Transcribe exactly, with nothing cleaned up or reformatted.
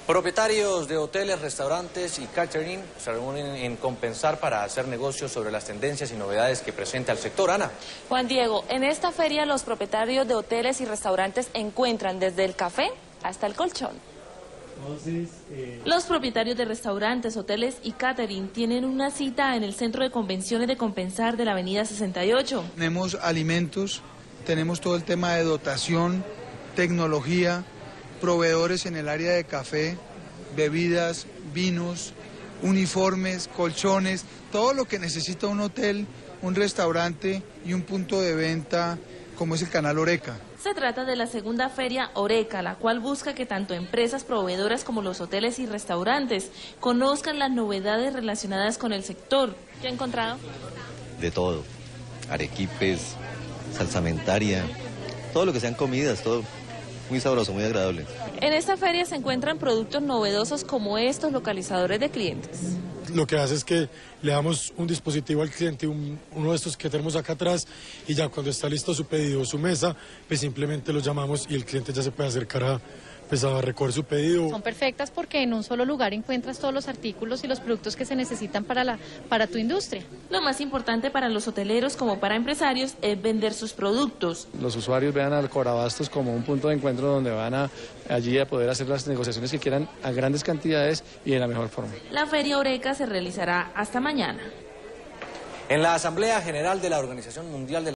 Propietarios de hoteles, restaurantes y catering se reúnen en Compensar para hacer negocios sobre las tendencias y novedades que presenta el sector. Ana. Juan Diego, en esta feria los propietarios de hoteles y restaurantes encuentran desde el café hasta el colchón. Entonces, eh... Los propietarios de restaurantes, hoteles y catering tienen una cita en el Centro de Convenciones de Compensar de la avenida sesenta y ocho. Tenemos alimentos, tenemos todo el tema de dotación, tecnología, proveedores en el área de café, bebidas, vinos, uniformes, colchones, todo lo que necesita un hotel, un restaurante y un punto de venta como es el canal Oreca. Se trata de la segunda feria Oreca, la cual busca que tanto empresas proveedoras como los hoteles y restaurantes conozcan las novedades relacionadas con el sector. ¿Qué ha encontrado? De todo, arequipes, salsamentaria, todo lo que sean comidas, todo. Muy sabroso, muy agradable. En esta feria se encuentran productos novedosos como estos localizadores de clientes. Lo que hace es que le damos un dispositivo al cliente, un, uno de estos que tenemos acá atrás, y ya cuando está listo su pedido o su mesa, pues simplemente lo llamamos y el cliente ya se puede acercar a, pues a recoger su pedido. Son perfectas porque en un solo lugar encuentras todos los artículos y los productos que se necesitan para, la, para tu industria. Lo más importante para los hoteleros como para empresarios es vender sus productos. Los usuarios vean al Corabastos como un punto de encuentro donde van a allí a poder hacer las negociaciones que quieran a grandes cantidades y de la mejor forma. La Feria Oreca se realizará hasta mañana. En la Asamblea General de la Organización Mundial de la